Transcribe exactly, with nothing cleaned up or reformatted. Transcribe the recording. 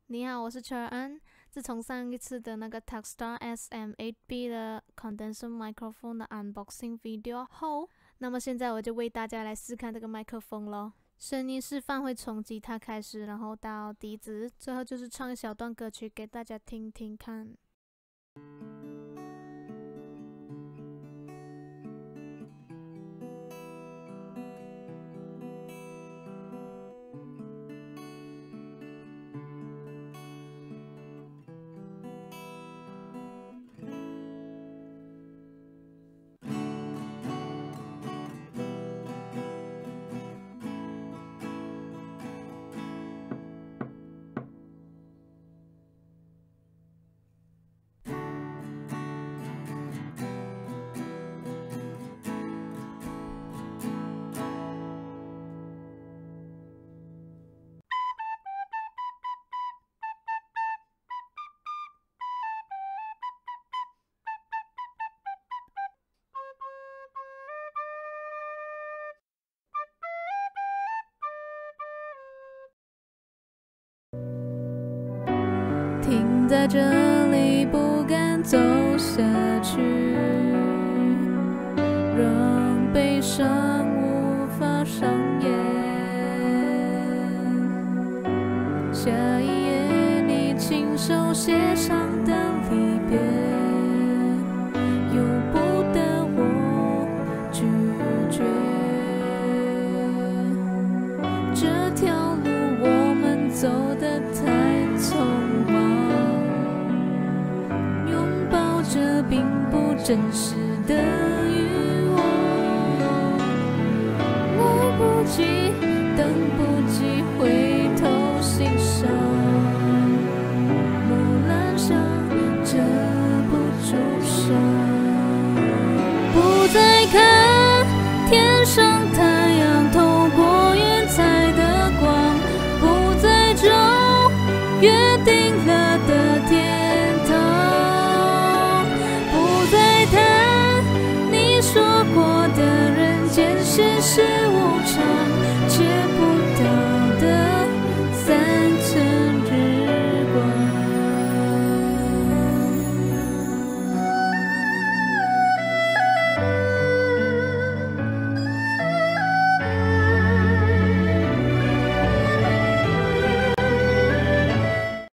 你好，我是邱安。自从上一次的那个 Techstar S M 八 B 的 condenser microphone 的 unboxing video 后，那么现在我就为大家来试看这个麦克风咯。声音示范会从吉他开始，然后到笛子，最后就是唱一小段歌曲给大家听听看。停在这里，不敢走下去，让悲伤无法上演。下一页，你亲手写上的离别，由不得我拒绝。这条路我们走得太匆忙，这并不真实的欲望，来不及，等不及回头欣赏，木兰香遮不住伤，不再看天上太阳透过云彩的光，不再找约定了的天堂，说过的人间世事。